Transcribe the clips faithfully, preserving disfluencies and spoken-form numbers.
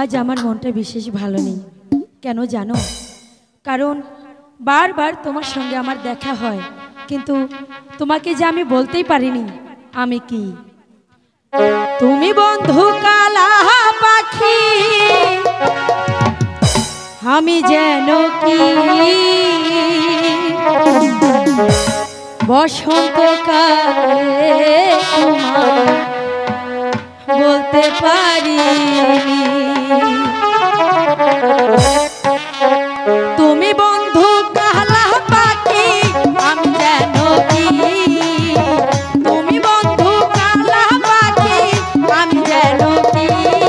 আজ আমার মনটা বিশেষ ভালো নেই। কেন জানো? কারণ বারবার তোমার সঙ্গে আমার দেখা হয়, কিন্তু তোমাকে যে আমি বলতেই পারিনি আমি কি। তুমি বন্ধু কালা পাখি, আমি যেন কি বসন্তকালে তোমার বলতে পারি। তুমি বন্ধু কালা পাখি, আমি যেন কি। তুমি বন্ধু কালা পাখি, আমি যেন কি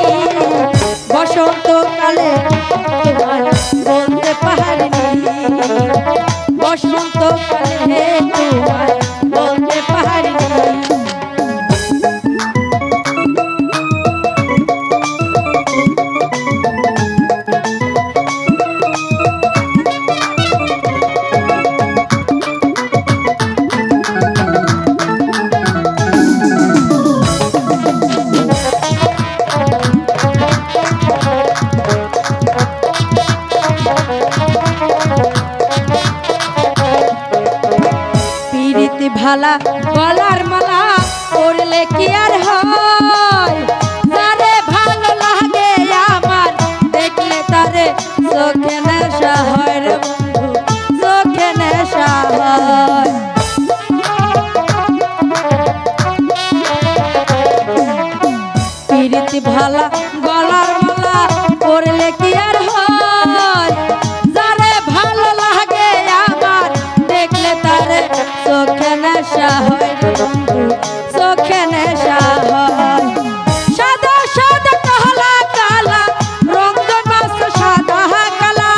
বসন্তকালে তোমার বলতে পারিনি। বসন্তকালে তোমার বলতে পারিনি। ভালা গলার মালা পরলে কি আর হয়? তারে ভালো লাগে আমার দেখলে তারে চোখে নেশা হয় রে বন্ধু, চোখে নেশা হয়। প্রীতি ভালা গলার মালা পরলে কি আর হয়? যারে ভালো লাগে আমার দেখলে তারে চোখে নেশা হয় রে বন্ধু, চোখে নেশা হয়। সাদা সাদা কালা কালা রঙ মাছ সাদা কালা।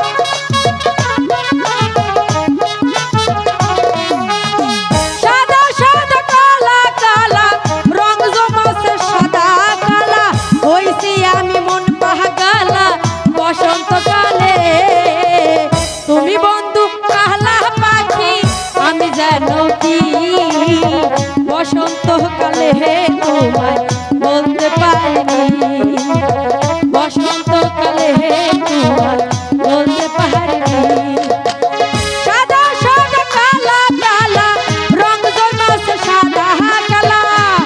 সাদা সাদা কালা কালা রঙ মাছ সাদা কালা। হইছি আমি মন পাগলা বসন্তকালে। তুমি বন্ধু কালা পাখি, আমি যেন কি বসন্তকালে তোমায় বলতে পারিনি। বসন্তকালে তোমায় বলতে পারিনি। সাদা সাদা কালা কালা রঙ মাছ সাদা কালা।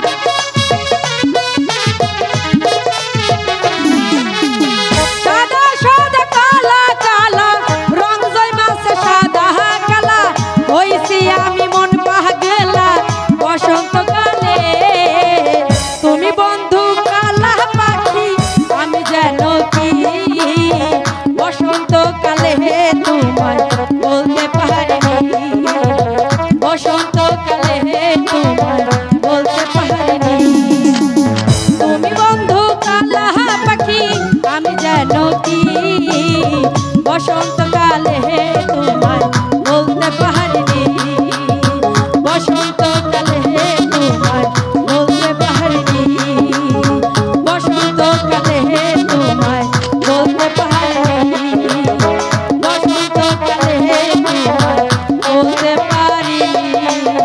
সাদা সাদা কালা কালা রঙ মাছ সাদা কালা। হইছি আমি মন পাগলা বসন্তকালে। তুমি বন্ধু কালা পাখি, আমি যেন কি বসন্তকালে তোমায় বলতে পারিনি। বসন্তকালে তোমায় বলতে পারিনি। তুমি বন্ধু কালা পাখি, আমি যেন কি বসন্তকালে তোমায় বলতে পারিনি। বসন্তকালে তোমায় বলতে পারিনি। বসন্তকালে তোমায় বলতে পারিনি। বসন্তকালে তোমায় বলতে পারিনি।